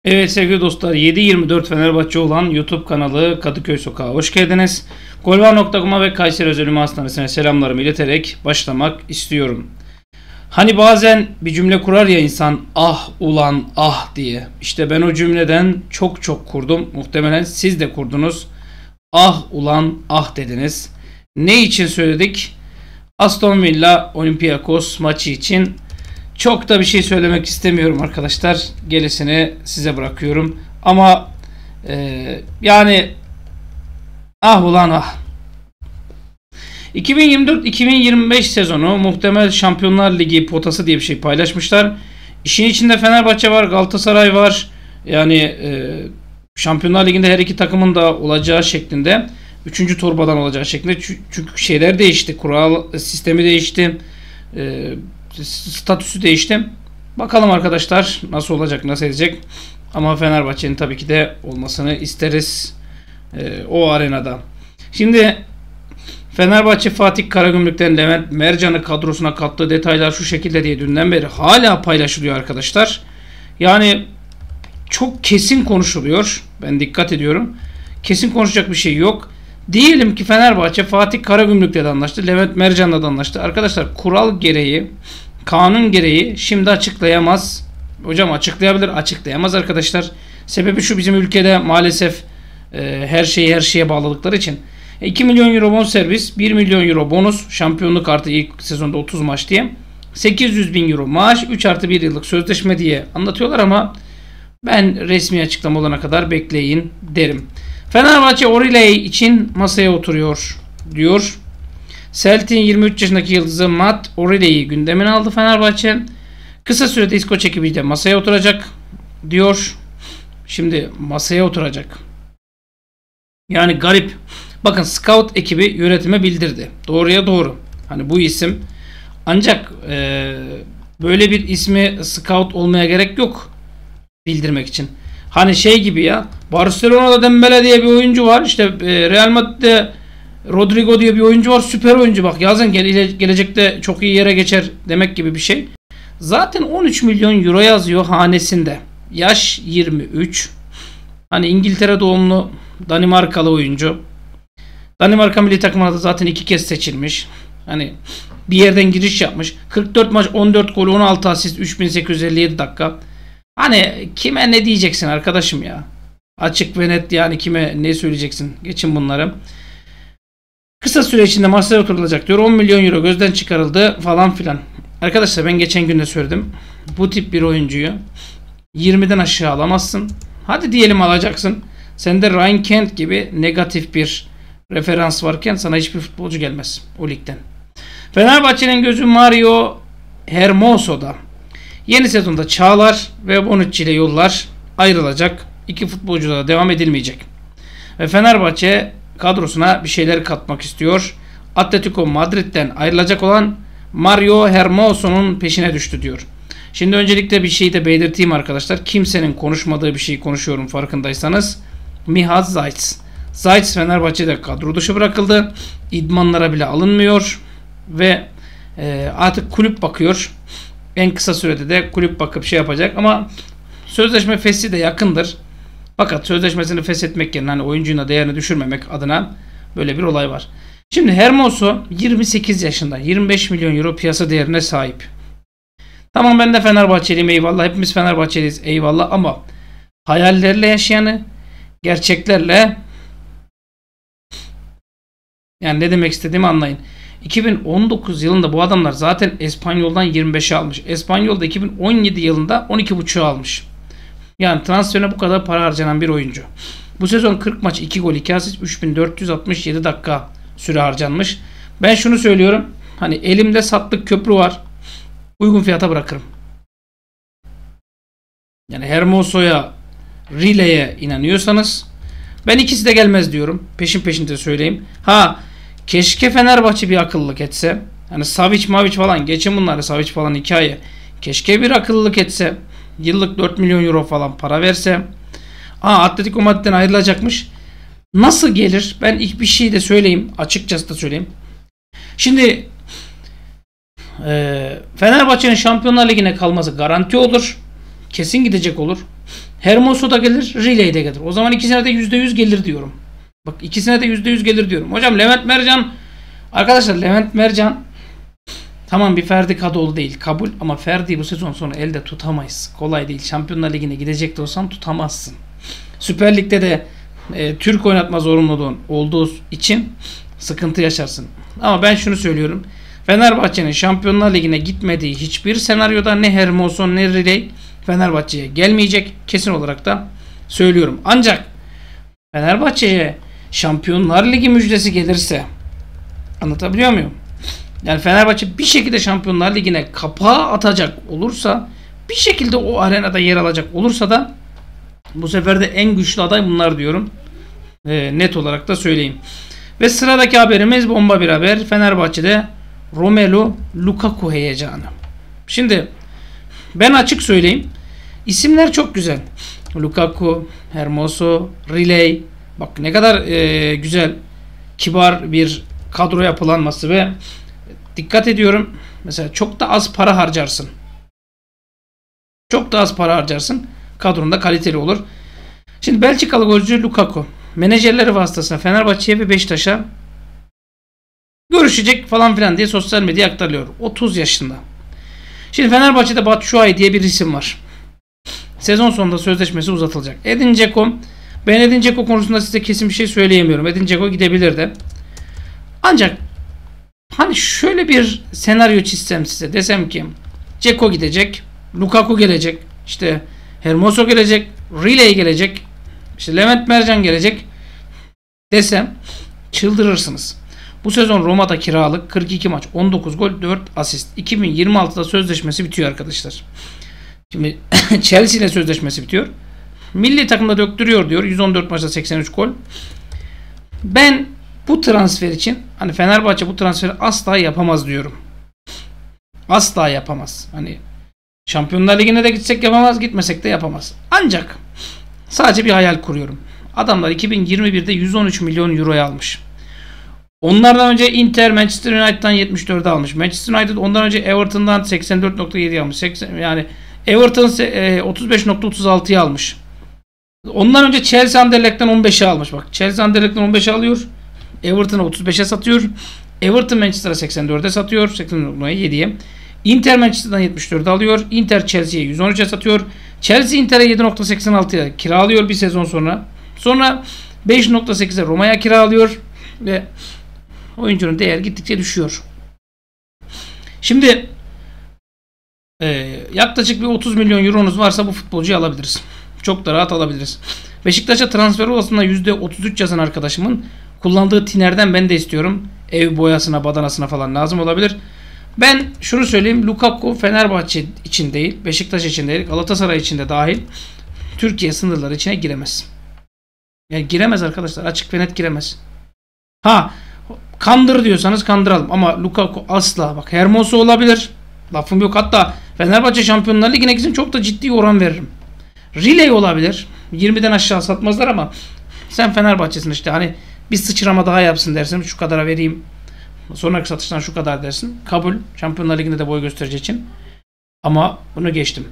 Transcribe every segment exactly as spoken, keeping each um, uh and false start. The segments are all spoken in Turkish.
Evet sevgili dostlar, yedi yirmi dört Fenerbahçe olan YouTube kanalı Kadıköy Sokağı hoş geldiniz. Golvar nokta com'a ve Kayseri Özel Hastanesi'ne selamlarımı ileterek başlamak istiyorum. Hani bazen bir cümle kurar ya insan, ah ulan ah diye. İşte ben o cümleden çok çok kurdum. Muhtemelen siz de kurdunuz. Ah ulan ah dediniz. Ne için söyledik? Aston Villa Olympiakos maçı için. Çok da bir şey söylemek istemiyorum arkadaşlar. Gerisini size bırakıyorum. Ama e, yani ah ulan ah. iki bin yirmi dört iki bin yirmi beş sezonu muhtemel Şampiyonlar Ligi potası diye bir şey paylaşmışlar. İşin içinde Fenerbahçe var, Galatasaray var. Yani e, Şampiyonlar Ligi'nde her iki takımın da olacağı şeklinde. Üçüncü torbadan olacağı şeklinde. Çünkü şeyler değişti. Kural sistemi değişti. E, statüsü değişti. Bakalım arkadaşlar nasıl olacak, nasıl edecek. Ama Fenerbahçe'nin tabii ki de olmasını isteriz e, o arenada. Şimdi Fenerbahçe Fatih Karagümrük'ten Levent Mercan'ı kadrosuna kattığı detaylar şu şekilde diye dünden beri hala paylaşılıyor arkadaşlar. Yani çok kesin konuşuluyor. Ben dikkat ediyorum. Kesin konuşacak bir şey yok. Diyelim ki Fenerbahçe Fatih Karagümrük'le de anlaştı. Levent Mercan'la da anlaştı. Arkadaşlar kural gereği, kanun gereği şimdi açıklayamaz. Hocam açıklayabilir, açıklayamaz arkadaşlar. Sebebi şu: bizim ülkede maalesef e, her şeyi her şeye bağladıkları için. E, iki milyon euro bonservis, bir milyon euro bonus, şampiyonluk artı ilk sezonda otuz maç diye. sekiz yüz bin euro maaş, üç artı bir yıllık sözleşme diye anlatıyorlar ama ben resmi açıklama olana kadar bekleyin derim. Fenerbahçe Oriley için masaya oturuyor diyor. Celtic'in yirmi üç yaşındaki yıldızı Matt Oriley'i gündemine aldı Fenerbahçe. Kısa sürede İskoç ekibiyle masaya oturacak diyor. Şimdi masaya oturacak. Yani garip. Bakın scout ekibi yönetime bildirdi. Doğruya doğru. Hani bu isim. Ancak e, böyle bir ismi scout olmaya gerek yok bildirmek için. Hani şey gibi ya, Barcelona'da Dembele diye bir oyuncu var. İşte e, Real Madrid'de Rodrigo diye bir oyuncu var. Süper oyuncu, bak yazın gele, gelecekte çok iyi yere geçer demek gibi bir şey. Zaten on üç milyon euro yazıyor hanesinde. Yaş yirmi üç. Hani İngiltere doğumlu Danimarkalı oyuncu. Danimarka milli takımına da zaten iki kez seçilmiş. Hani bir yerden giriş yapmış. kırk dört maç, on dört gol, on altı asist, üç bin sekiz yüz elli yedi dakika. Hani kime ne diyeceksin arkadaşım ya? Açık ve net, yani kime ne söyleyeceksin? Geçin bunları. Kısa süre içinde masaya oturulacak diyor. on milyon euro gözden çıkarıldı falan filan. Arkadaşlar ben geçen gün de söyledim. Bu tip bir oyuncuyu yirmiden aşağı alamazsın. Hadi diyelim alacaksın. Sende Ryan Kent gibi negatif bir referans varken sana hiçbir futbolcu gelmez o ligden. Fenerbahçe'nin gözü Mario Hermoso'da. Yeni sezonda Çağlar ve Bonucci ile yollar ayrılacak. İki futbolcuda da devam edilmeyecek. Ve Fenerbahçe kadrosuna bir şeyler katmak istiyor. Atletico Madrid'den ayrılacak olan Mario Hermoso'nun peşine düştü diyor. Şimdi öncelikle bir şeyi de belirteyim arkadaşlar. Kimsenin konuşmadığı bir şeyi konuşuyorum farkındaysanız. Miha Zayt. Zayt Fenerbahçe'de kadro dışı bırakıldı. İdmanlara bile alınmıyor. Ve e, artık kulüp bakıyor. En kısa sürede de kulüp bakıp şey yapacak ama sözleşme fesli de yakındır. Fakat sözleşmesini feshetmek yerine hani oyuncunun değerini düşürmemek adına böyle bir olay var. Şimdi Hermoso yirmi sekiz yaşında, yirmi beş milyon euro piyasa değerine sahip. Tamam, ben de Fenerbahçeliyim, eyvallah. Hepimiz Fenerbahçeliyiz, eyvallah, ama hayallerle yaşayanı gerçeklerle, yani ne demek istediğimi anlayın. iki bin on dokuz yılında bu adamlar zaten Espanyol'dan yirmi beşe almış. Espanyol'da iki bin on yedi yılında on iki buçuğa almış. Yani transferine bu kadar para harcanan bir oyuncu. Bu sezon kırk maç, iki gol, iki asist, üç bin dört yüz altmış yedi dakika süre harcanmış. Ben şunu söylüyorum. Hani elimde satlık köprü var. Uygun fiyata bırakırım. Yani Hermoso'ya, Riley'e inanıyorsanız ben ikisi de gelmez diyorum. Peşin peşinde söyleyeyim. Ha, keşke Fenerbahçe bir akıllılık etse. Hani Savic Mavic falan, geçin bunları, Savic falan hikaye. Keşke bir akıllılık etse. Yıllık dört milyon euro falan para verse. Aa, Atletico Madrid'den ayrılacakmış. Nasıl gelir? Ben ilk bir şey de söyleyeyim. Açıkçası da söyleyeyim. Şimdi e, Fenerbahçe'nin Şampiyonlar Ligi'ne kalması garanti olur. Kesin gidecek olur. Hermoso da gelir, Riley de gelir. O zaman ikisine de yüzde yüz gelir diyorum. Bak ikisine de yüzde yüz gelir diyorum. Hocam Levent Mercan, arkadaşlar Levent Mercan tamam bir Ferdi Kadıoğlu değil kabul ama Ferdi'yi bu sezon sonu elde tutamayız. Kolay değil. Şampiyonlar Ligi'ne gidecek de olsan tutamazsın. Süper Lig'de de e, Türk oynatma zorunluluğun olduğu için sıkıntı yaşarsın. Ama ben şunu söylüyorum. Fenerbahçe'nin Şampiyonlar Ligi'ne gitmediği hiçbir senaryoda ne Hermoso ne Riley Fenerbahçe'ye gelmeyecek. Kesin olarak da söylüyorum. Ancak Fenerbahçe'ye Şampiyonlar Ligi müjdesi gelirse, anlatabiliyor muyum? Yani Fenerbahçe bir şekilde Şampiyonlar Ligi'ne kapağı atacak olursa, bir şekilde o arenada yer alacak olursa da bu sefer de en güçlü aday bunlar diyorum. E, net olarak da söyleyeyim. Ve sıradaki haberimiz bomba bir haber. Fenerbahçe'de Romelu Lukaku heyecanı. Şimdi ben açık söyleyeyim. İsimler çok güzel. Lukaku, Hermoso, Riley. Bak ne kadar e, güzel, kibar bir kadro yapılanması ve dikkat ediyorum. Mesela çok da az para harcarsın. Çok da az para harcarsın. Kadronda kaliteli olur. Şimdi Belçikalı golcü Lukaku menajerleri vasıtasıyla Fenerbahçe'ye ve Beşiktaş'a görüşecek falan filan diye sosyal medya aktarılıyor. otuz yaşında. Şimdi Fenerbahçe'de Batshuayi diye bir isim var. Sezon sonunda sözleşmesi uzatılacak. Edin Dzeko, ben Edin Dzeko konusunda size kesin bir şey söyleyemiyorum. Edin Dzeko gidebilir de. Ancak hani şöyle bir senaryo çizsem size, desem ki Dzeko gidecek, Lukaku gelecek, işte Hermoso gelecek, Riley gelecek, işte Levent Mercan gelecek desem çıldırırsınız. Bu sezon Roma'da kiralık, kırk iki maç, on dokuz gol, dört asist. iki bin yirmi altıda sözleşmesi bitiyor arkadaşlar. Şimdi Chelsea ile sözleşmesi bitiyor. Milli takımda döktürüyor diyor. yüz on dört maçta seksen üç gol. Ben bu transfer için, hani Fenerbahçe bu transferi asla yapamaz diyorum. Asla yapamaz. Hani Şampiyonlar Ligi'ne de gitsek yapamaz, gitmesek de yapamaz. Ancak sadece bir hayal kuruyorum. Adamlar iki bin yirmi birde yüz on üç milyon euroya almış. Onlardan önce Inter Manchester United'dan yetmiş dörde almış. Manchester United ondan önce Everton'dan seksen dört nokta yedi almış. seksen, yani Everton otuz beş nokta otuz altıya almış. Ondan önce Chelsea Anderlecht'ten on beşe almış. Bak Chelsea Anderlecht'ten on beşe alıyor. Everton'a otuz beşe satıyor. Everton Manchester'a seksen dörde satıyor. seksen nokta yediye. Inter Manchester'dan yetmiş dörde alıyor. Inter Chelsea'ye yüz on üçe satıyor. Chelsea Inter'e yedi nokta seksen altıya kiralıyor bir sezon sonra. Sonra beş nokta sekize Roma'ya kiralıyor ve oyuncunun değeri gittikçe düşüyor. Şimdi e, yaklaşık bir otuz milyon euronuz varsa bu futbolcuyu alabiliriz. Çok da rahat alabiliriz. Beşiktaş'a transfer olasılığında yüzde otuz üç yazan arkadaşımın kullandığı tinerden ben de istiyorum. Ev boyasına, badanasına falan lazım olabilir. Ben şunu söyleyeyim. Lukaku Fenerbahçe için değil, Beşiktaş için değil, Galatasaray için de dahil Türkiye sınırları içine giremez. Yani giremez arkadaşlar. Açık ve net giremez. Ha, kandır diyorsanız kandıralım ama Lukaku asla. Bak Hermoso olabilir. Lafım yok. Hatta Fenerbahçe Şampiyonlar Ligi'ne gitsin çok da ciddi oran veririm. Riley olabilir. yirmiden aşağı satmazlar ama sen Fenerbahçe'sin işte, hani bir sıçrama daha yapsın dersin. Şu kadara vereyim. Sonraki satıştan şu kadar dersin. Kabul. Şampiyonlar Ligi'nde de boy göstereceği için. Ama bunu geçtim.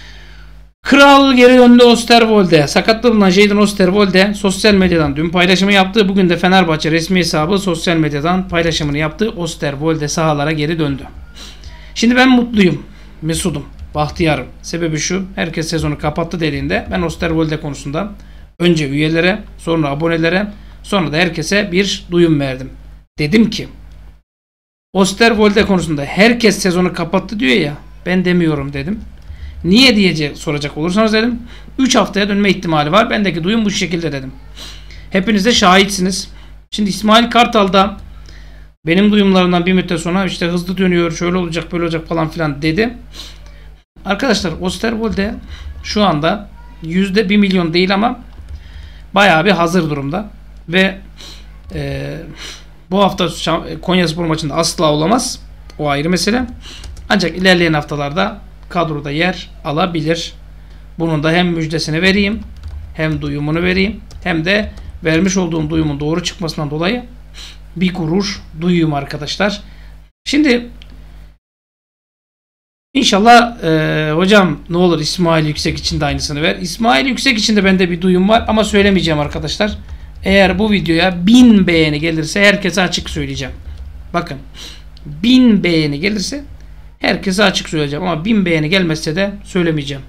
Kral geri döndü Osterwolde. Sakatlı bulunan Jadon Osterwolde sosyal medyadan dün paylaşımı yaptı. Bugün de Fenerbahçe resmi hesabı sosyal medyadan paylaşımını yaptı. Osterwolde sahalara geri döndü. Şimdi ben mutluyum. Mesudum. Bahtiyarım. Sebebi şu. Herkes sezonu kapattı dediğinde ben Osterwolde konusunda önce üyelere, sonra abonelere, sonra da herkese bir duyum verdim. Dedim ki Osterwolde konusunda herkes sezonu kapattı diyor ya, ben demiyorum dedim. Niye diyecek soracak olursanız dedim. üç haftaya dönme ihtimali var. Bendeki duyum bu şekilde dedim. Hepiniz de şahitsiniz. Şimdi İsmail Kartal da benim duyumlarımdan bir müddet sonra işte hızlı dönüyor, şöyle olacak, böyle olacak falan filan dedi. Arkadaşlar Osterwolde şu anda yüzde bir milyon değil ama bayağı bir hazır durumda. Ve e, bu hafta Konyaspor maçında asla olamaz. O ayrı mesele. Ancak ilerleyen haftalarda kadroda yer alabilir. Bunun da hem müjdesini vereyim, hem duyumunu vereyim, hem de vermiş olduğum duyumun doğru çıkmasından dolayı bir gurur duyuyorum arkadaşlar. Şimdi İnşallah e, hocam ne olur İsmail Yüksek için de aynısını ver. İsmail Yüksek için de bende bir duyum var ama söylemeyeceğim arkadaşlar. Eğer bu videoya bin beğeni gelirse herkese açık söyleyeceğim. Bakın bin beğeni gelirse herkese açık söyleyeceğim ama bin beğeni gelmezse de söylemeyeceğim.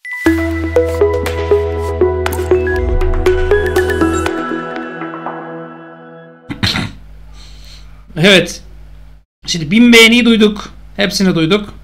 Evet. Şimdi bin beğeniyi duyduk. Hepsini duyduk.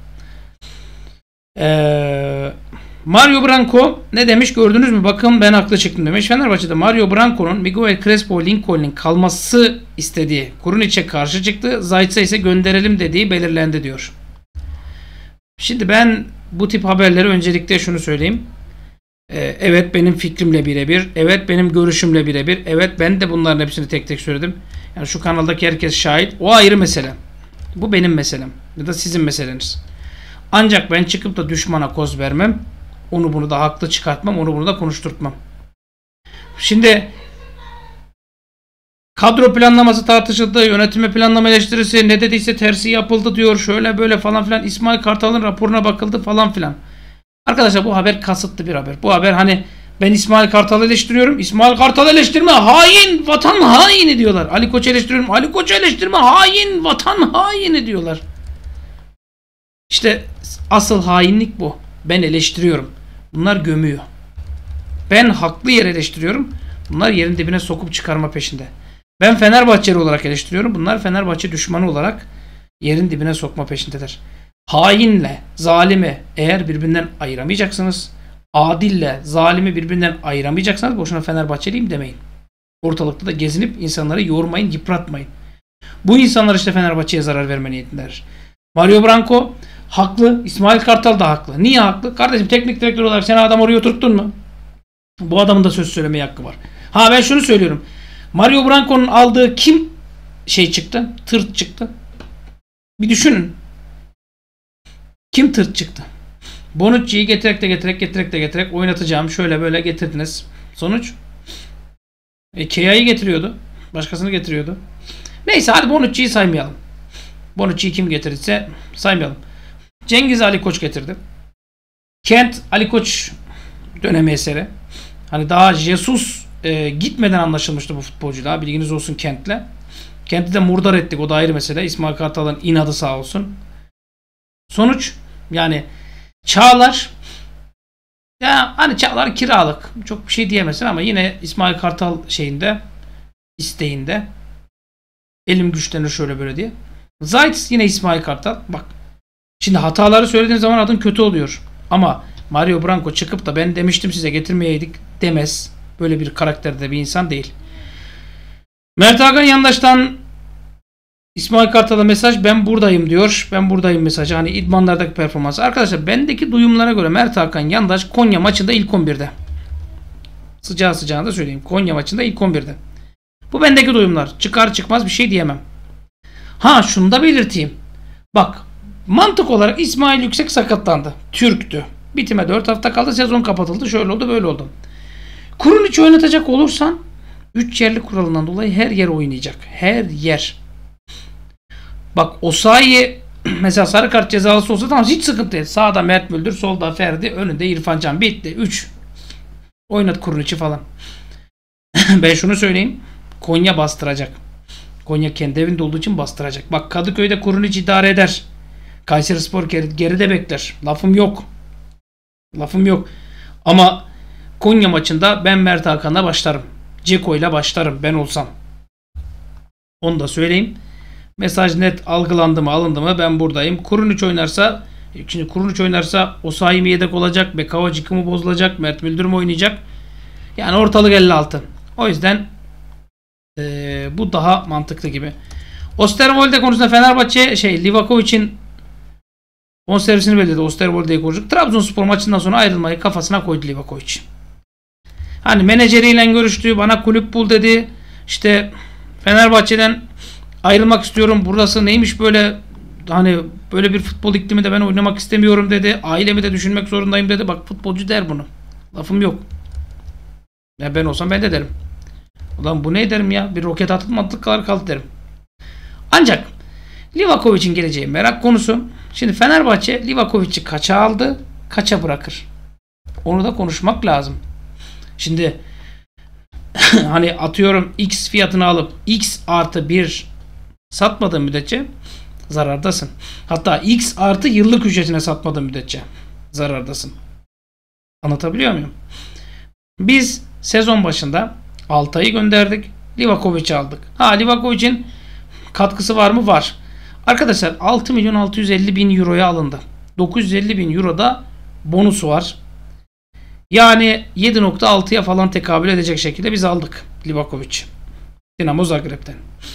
Ee, Mario Branco ne demiş gördünüz mü? Bakın ben haklı çıktım demiş. Fenerbahçe'de Mario Branco'nun Miguel Crespo Lincoln'in kalması istediği Kurunic'e karşı çıktı. Zayt'sa ise gönderelim dediği belirlendi diyor. Şimdi ben bu tip haberleri öncelikle şunu söyleyeyim. Ee, evet benim fikrimle birebir. Evet benim görüşümle birebir. Evet ben de bunların hepsini tek tek söyledim. Yani şu kanaldaki herkes şahit. O ayrı mesele. Bu benim meselem. Ya da sizin meseleniz. Ancak ben çıkıp da düşmana koz vermem. Onu bunu da haklı çıkartmam. Onu bunu da konuşturtmam. Şimdi kadro planlaması tartışıldı. Yönetime planlama eleştirisi ne dediyse tersi yapıldı diyor. Şöyle böyle falan filan. İsmail Kartal'ın raporuna bakıldı falan filan. Arkadaşlar bu haber kasıtlı bir haber. Bu haber hani ben İsmail Kartal'ı eleştiriyorum. İsmail Kartal eleştirme hain, vatan haini diyorlar. Ali Koç eleştiriyorum. Ali Koç eleştirme hain, vatan haini diyorlar. İşte asıl hainlik bu. Ben eleştiriyorum. Bunlar gömüyor. Ben haklı yer eleştiriyorum. Bunlar yerin dibine sokup çıkarma peşinde. Ben Fenerbahçeli olarak eleştiriyorum. Bunlar Fenerbahçe düşmanı olarak yerin dibine sokma peşindeler. Hainle zalimi eğer birbirinden ayıramayacaksınız, adille zalimi birbirinden ayıramayacaksanız boşuna Fenerbahçeliyim demeyin. Ortalıkta da gezinip insanları yormayın, yıpratmayın. Bu insanlar işte Fenerbahçe'ye zarar verme niyetindeler. Mario Branco haklı, İsmail Kartal da haklı. Niye haklı? Kardeşim teknik direktör olarak sen adam oraya oturttun mu? Bu adamın da söz söylemeye hakkı var. Ha ben şunu söylüyorum. Mario Branco'nun aldığı kim şey çıktı? Tırt çıktı. Bir düşünün. Kim tırt çıktı? Bonucci'yi getirek de getirek getirek de getirek oynatacağım. Şöyle böyle getirdiniz. Sonuç? E, Kea'yı getiriyordu. Başkasını getiriyordu. Neyse hadi Bonucci'yi saymayalım. Bonucci'yi kim getirirse saymayalım. Cengiz Ali Koç getirdi. Kent Ali Koç dönemi eseri. Hani daha Jesus e, gitmeden anlaşılmıştı bu futbolcuyla. Bilginiz olsun Kent'le. Kent'i de murdar ettik. O da ayrı mesele. İsmail Kartal'ın inadı sağ olsun. Sonuç yani Çağlar ya hani Çağlar kiralık. Çok bir şey diyemezsin ama yine İsmail Kartal şeyinde isteğinde elim güçlenir şöyle böyle diye. Zayt yine İsmail Kartal. Bak şimdi hataları söylediğin zaman adın kötü oluyor. Ama Mario Branco çıkıp da ben demiştim size getirmeyeydik demez. Böyle bir karakterde bir insan değil. Mert Hakan Yandaş'tan İsmail Kartal'a mesaj ben buradayım diyor. Ben buradayım mesajı. Hani idmanlardaki performansı. Arkadaşlar bendeki duyumlara göre Mert Hakan Yandaş Konya maçında ilk on birde. Sıcağı sıcağına da söyleyeyim. Konya maçında ilk on birde. Bu bendeki duyumlar. Çıkar çıkmaz bir şey diyemem. Ha şunu da belirteyim. Bak mantık olarak İsmail Yüksek sakatlandı. Türktü. Bitime dört hafta kaldı. Sezon kapatıldı. Şöyle oldu böyle oldu. Kurunic oynatacak olursan üç yerli kuralından dolayı her yer oynayacak. Her yer. Bak Osayi mesela sarı kart cezalısı olsa tamam hiç sıkıntı değil. Sağda Mert Müldür, solda Ferdi, önünde İrfan Can. Bitti. üç. Oynat Kurunic'i falan. Ben şunu söyleyeyim. Konya bastıracak. Konya kendi evinde olduğu için bastıracak. Bak Kadıköy'de Kurunic idare eder. Kayserispor geri, geride bekler. Lafım yok. Lafım yok. Ama Konya maçında ben Mert Hakan'la başlarım. Ceko ile başlarım ben olsam. Onu da söyleyeyim. Mesaj net algılandı mı alındı mı ben buradayım. Kurunic oynarsa şimdi Kurunic oynarsa Osayi mi yedek olacak? Bekavacık mı bozulacak? Mert Müldür mü oynayacak? Yani ortalık elli altı. O yüzden ee, bu daha mantıklı gibi. Osterwolde konusunda Fenerbahçe şey Livakovic'in bonservisini belirledi. Osterwolde'yi koruyacak. Trabzonspor maçından sonra ayrılmayı kafasına koydu Livakovic. Hani menajeriyle görüştü. Bana kulüp bul dedi. İşte Fenerbahçe'den ayrılmak istiyorum. Burası neymiş böyle hani böyle bir futbol ikliminde ben oynamak istemiyorum dedi. Ailemi de düşünmek zorundayım dedi. Bak futbolcu der bunu. Lafım yok. Ya ben olsam ben de derim. Ulan bu ne derim ya? Bir roket atılmadık kalır kaldı derim. Ancak Livakovic'in geleceği merak konusu. Şimdi Fenerbahçe Livakovic'i kaça aldı? Kaça bırakır? Onu da konuşmak lazım. Şimdi hani atıyorum X fiyatını alıp X artı bir satmadığın müddetçe zarardasın. Hatta X artı yıllık ücretine satmadığın müddetçe zarardasın. Anlatabiliyor muyum? Biz sezon başında Altay'ı gönderdik. Livakovic'i aldık. Ha, Livakovic'in katkısı var mı? Var. Arkadaşlar altı milyon altı yüz elli bin euroya alındı. dokuz yüz elli bin euroda bonusu var. Yani yedi nokta altıya falan tekabül edecek şekilde biz aldık Livakovic'i. Dinamo Zagreb'den.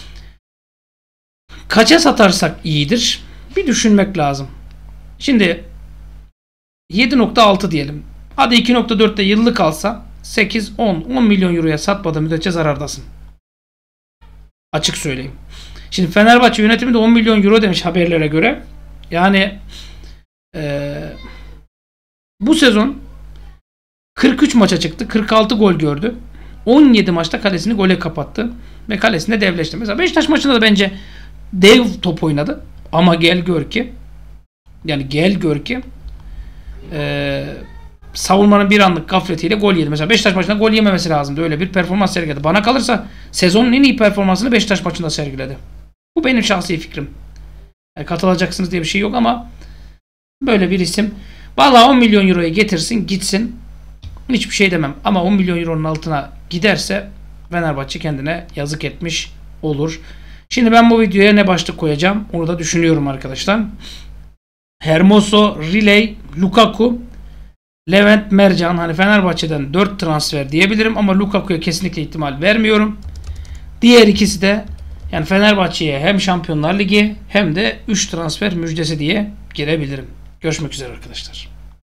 Kaça satarsak iyidir? Bir düşünmek lazım. Şimdi yedi nokta altı diyelim. Hadi iki nokta dörtte yıllık alsa sekiz on on milyon euroya satmadığı müddetçe zarardasın. Açık söyleyeyim. Şimdi Fenerbahçe yönetimi de on milyon euro demiş haberlere göre. Yani ee, bu sezon kırk üç maça çıktı. kırk altı gol gördü. on yedi maçta kalesini gole kapattı. Ve kalesinde devleşti. Mesela Beşiktaş maçında da bence dev top oynadı. Ama gel gör ki yani gel gör ki ee, savunmanın bir anlık gafletiyle gol yedi. Mesela Beşiktaş maçında gol yememesi lazımdı. Öyle bir performans sergiledi. Bana kalırsa sezonun en iyi performansını Beşiktaş maçında sergiledi. Bu benim şahsi fikrim. Yani katılacaksınız diye bir şey yok ama böyle bir isim. Vallahi on milyon euroya getirsin gitsin. Hiçbir şey demem. Ama on milyon euronun altına giderse Fenerbahçe kendine yazık etmiş olur. Şimdi ben bu videoya ne başlık koyacağım? Onu da düşünüyorum arkadaşlar. Hermoso, Riley, Lukaku, Levent Mercan. Hani Fenerbahçe'den dört transfer diyebilirim ama Lukaku'ya kesinlikle ihtimal vermiyorum. Diğer ikisi de yani Fenerbahçe'ye hem Şampiyonlar Ligi hem de üç transfer müjdesi diye girebilirim. Görüşmek üzere arkadaşlar.